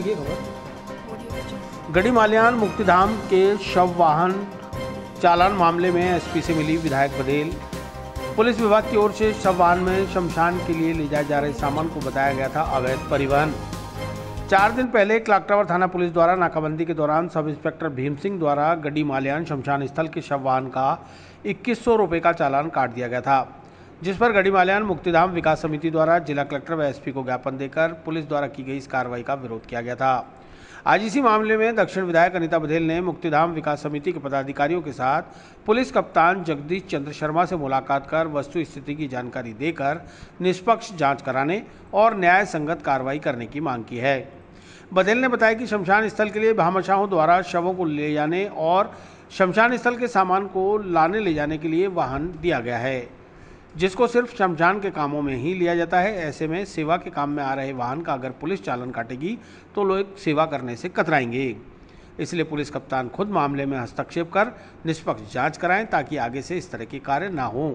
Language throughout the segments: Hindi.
देखिए खबर। गढ़ी माल्यान मुक्तिधाम के शव वाहन चालान मामले में एसपी से मिली विधायक बघेल। पुलिस विभाग की ओर से शव वाहन में शमशान के लिए ले जाए जा रहे सामान को बताया गया था अवैध परिवहन। 4 दिन पहले क्लॉक टावर थाना पुलिस द्वारा नाकाबंदी के दौरान सब इंस्पेक्टर भीम सिंह द्वारा गढ़ी माल्यान शमशान स्थल के शव वाहन का 2100 रुपये का चालान काट दिया गया था, जिस पर गढ़ी माल्यान मुक्तिधाम विकास समिति द्वारा जिला कलेक्टर व एसपी को ज्ञापन देकर पुलिस द्वारा की गई इस कार्रवाई का विरोध किया गया था। आज इसी मामले में दक्षिण विधायक अनीता बघेल ने मुक्तिधाम विकास समिति के पदाधिकारियों के साथ पुलिस कप्तान जगदीश चंद्र शर्मा से मुलाकात कर वस्तु स्थिति की जानकारी देकर निष्पक्ष जांच कराने और न्याय संगत कार्रवाई करने की मांग की है। बघेल ने बताया कि शमशान स्थल के लिए भामाशाहों द्वारा शवों को ले जाने और शमशान स्थल के सामान को लाने ले जाने के लिए वाहन दिया गया है, जिसको सिर्फ शमशान के कामों में ही लिया जाता है। ऐसे में सेवा के काम में आ रहे वाहन का अगर पुलिस चालान काटेगी तो लोग सेवा करने से कतराएंगे। इसलिए पुलिस कप्तान खुद मामले में हस्तक्षेप कर निष्पक्ष जांच कराएं ताकि आगे से इस तरह के कार्य ना हो।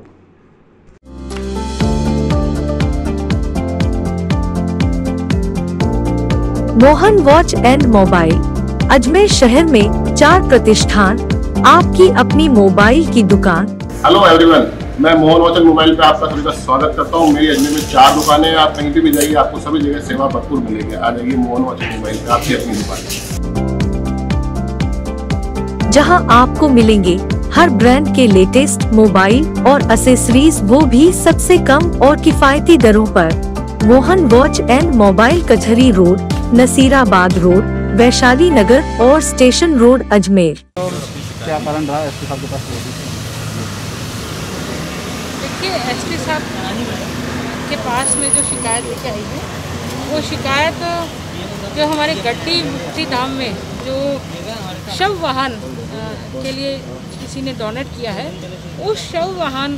Mohan watch and mobile Ajmer शहर में 4 प्रतिष्ठान, आपकी अपनी मोबाइल की दुकान। हेलो एवरीवन, मैं मोहन वॉच एंड मोबाइल पे आपका सभी का स्वागत करता हूँ। मेरी अजमेर में 4 दुकानें हैं, आप कहीं भी जाइए आपको सभी जगह सेवा भरपूर मिलेगी। आ जाइए मोहन वॉच एंड मोबाइल पे, आपकी अपनी दुकान, जहां आपको मिलेंगे हर ब्रांड के लेटेस्ट मोबाइल और एक्सेसरीज, वो भी सबसे कम और किफायती दरों पर। Mohan watch and mobile Kachahri road, Nasirabad road, Vaishali Nagar और स्टेशन रोड, अजमेर। क्या कारण रहा एसपी साहब के पास? देखिए, एसपी साहब के पास में जो शिकायत लेके आई है, वो शिकायत जो हमारे गढ़ी मुक्तिधाम में जो शव वाहन के लिए किसी ने डोनेट किया है, उस शव वाहन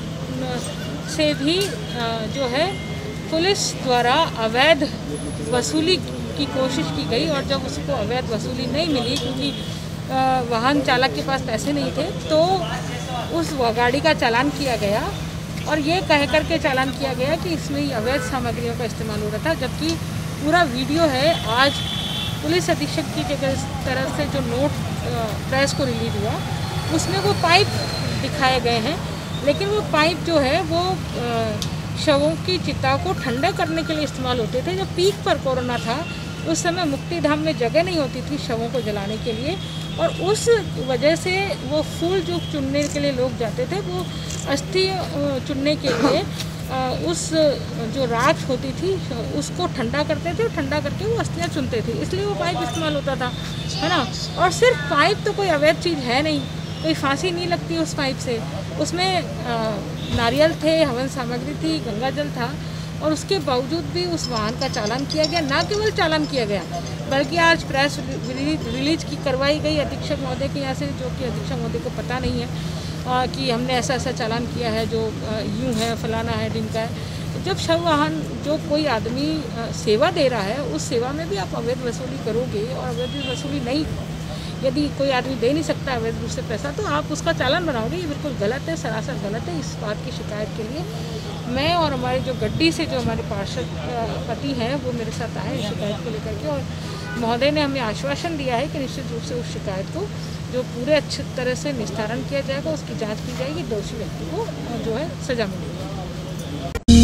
से भी जो है पुलिस द्वारा अवैध वसूली की कोशिश की गई। और जब उसको अवैध वसूली नहीं मिली, क्योंकि वाहन चालक के पास पैसे नहीं थे, तो उस गाड़ी का चालान किया गया और ये कह कर के चालान किया गया कि इसमें अवैध सामग्रियों का इस्तेमाल हो रहा था। जबकि पूरा वीडियो है, आज पुलिस अधीक्षक की तरफ से जो नोट प्रेस को रिलीज हुआ, उसमें वो पाइप दिखाए गए हैं, लेकिन वो पाइप जो है वो शवों की चिता को ठंडा करने के लिए इस्तेमाल होते थे। जब पीक पर कोरोना था, उस समय मुक्तिधाम में जगह नहीं होती थी शवों को जलाने के लिए, और उस वजह से वो फूल जो चुनने के लिए लोग जाते थे, वो अस्थि चुनने के लिए उस जो राख होती थी उसको ठंडा करते थे, और ठंडा करके वो अस्थियाँ चुनते थे, इसलिए वो पाइप इस्तेमाल होता था, है ना। और सिर्फ पाइप तो कोई अवैध चीज़ है नहीं, कोई फांसी नहीं लगती उस पाइप से। उसमें नारियल थे, हवन सामग्री थी, गंगा जल था, और उसके बावजूद भी उस वाहन का चालान किया गया। ना केवल चालान किया गया, बल्कि आज प्रेस रिलीज की करवाई गई अधीक्षक महोदय के यहाँ से, जो कि अधीक्षक महोदय को पता नहीं है कि हमने ऐसा ऐसा चालान किया है जो यूँ है, फलाना है, ढिमका है। जब शव वाहन जो कोई आदमी सेवा दे रहा है, उस सेवा में भी आप अवैध वसूली करोगे, और अवैध वसूली नहीं, यदि कोई आदमी दे नहीं सकता अवैध रूप से पैसा, तो आप उसका चालान बनाओगे, ये बिल्कुल गलत है, सरासर गलत है। इस बात की शिकायत के लिए मैं और हमारे जो गढ़ी से जो हमारे पार्षद पति हैं, वो मेरे साथ आए इस शिकायत को लेकर के, और महोदय ने हमें आश्वासन दिया है कि निश्चित रूप से उस शिकायत को जो पूरे अच्छी तरह से निस्तारण किया जाएगा, उसकी जाँच की जाएगी, दोषी व्यक्ति को जो है सजा मिलेगी।